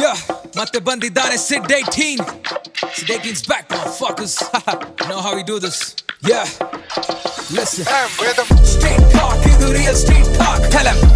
Yeah, ಮತ್ತೆ ಬಂದಿದ್ದಾನೆ SID18. SID18's back, motherfuckers. You know how we do this. Yeah, listen. Vedam. Street talk, ಇದು real street talk. Tell him.